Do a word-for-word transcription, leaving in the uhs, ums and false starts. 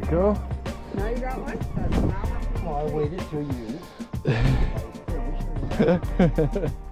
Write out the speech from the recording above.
go. Now you got one? That's not Well, I waited two years.